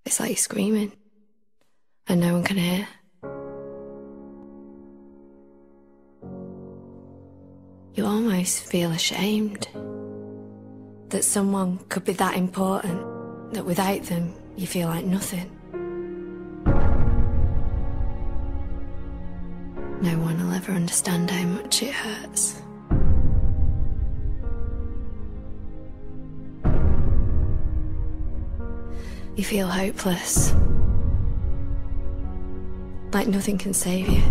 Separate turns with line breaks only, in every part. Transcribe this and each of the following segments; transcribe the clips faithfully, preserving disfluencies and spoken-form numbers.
It's like you're screaming and no one can hear. You almost feel ashamed that someone could be that important, that without them you feel like nothing. No one will ever understand how much it hurts. You feel hopeless, like nothing can save you.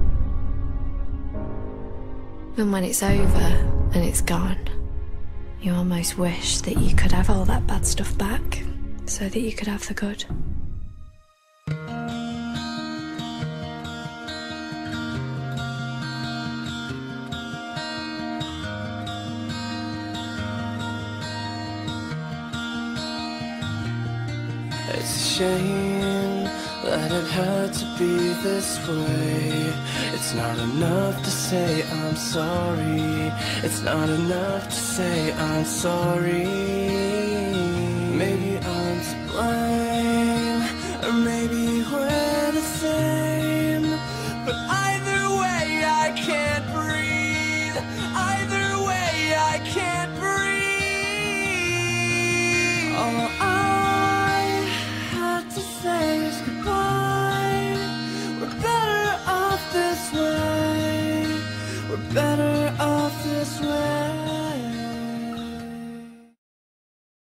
And when it's over and it's gone, you almost wish that you could have all that bad stuff back so that you could have the good.
It's a shame that it had to be this way. It's not enough to say I'm sorry. It's not enough to say I'm sorry.